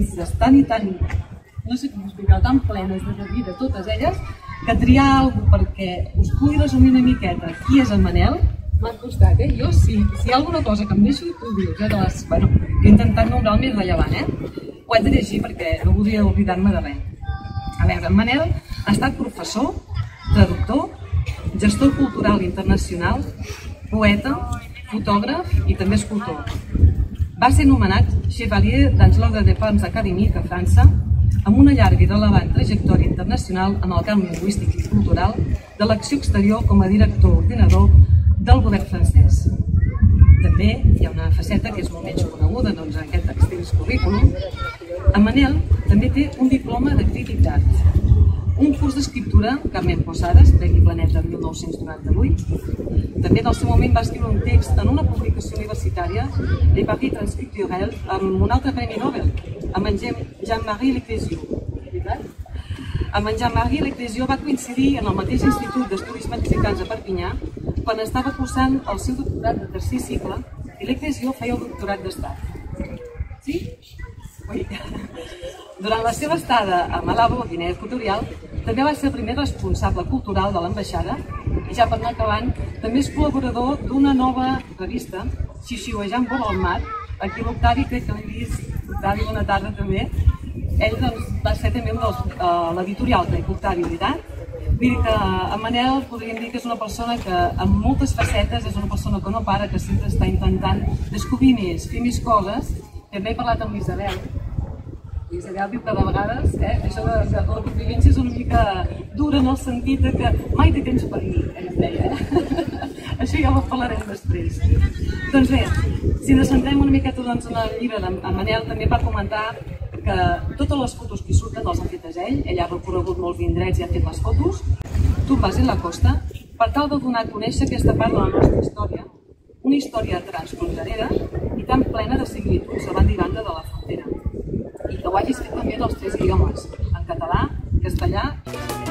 vives tan i tan, no sé com explicar, tan plenes de vida, totes elles, que triar alguna cosa perquè us pugui resumir una miqueta qui és en Manel, m'ha costat, Jo, si hi ha alguna cosa que em deixo, tu ho dius, Bueno, he intentat nombrar el més rellevant, Ho haig de llegir perquè no voldria oblidar-me de res. A veure, en Manel ha estat professor, traductor, gestor cultural internacional, poeta, fotògraf i també escultor. Va ser nomenat Chevalier d'Angelo de Pons Académique a França, amb una llarga i relevant trajectòria internacional en el camp lingüístic i cultural de l'acció exterior com a director ordinador del govern francès. També hi ha una faceta que és molt menys coneguda en aquest extens currículum. En Manel també té un diploma de crític d'art, un curs d'escriptura, Carmen Posadas, Premi Planeta 1998. També en el seu moment va escriure un text en una publicació universitària, Les Paris Transcripturels, amb un altre Premi Nobel, amb en Jean-Marie Leclésio. Amb en Jean-Marie Leclésio va coincidir en el mateix Institut d'Estudis Mexicans a Perpinyà quan estava cursant el seu doctorat de tercer cicle i Leclésio feia el doctorat d'estat. Sí? Durant la seva estada a Malabo, Guinea Equatorial, també va ser el primer responsable cultural de l'ambaixada i ja per anar acabant, també és col·laborador d'una nova revista, Xixiuejant vora el mar, aquí l'Octavi crec que l'he vist, Octavi, bona tarda també. Ell va ser també l'editorial, crec, Octavi, veritat? Vull dir que en Manel podríem dir que és una persona que amb moltes facetes és una persona que no para, que sempre està intentant descobrir més, fer més coses. També he parlat amb l'Isabel. L'Isabel diu que de vegades això de la convivència és una mica dura en el sentit que mai té temps per mi, ell deia. Això ja ho parlarem després. Doncs bé, si ens centrem una miqueta en el llibre d'en Manel, també va comentar que totes les fotos que hi surten les ha fetes ell ha recorregut molts indrets i ha fet les fotos. Tu vas en la costa per tal de donar a conèixer aquesta part de la nostra història, una història transfronterera i tan plena de similituds a banda i banda de la frontera. I que ho hagis fet també en els 3 idiomes, en català, castellà i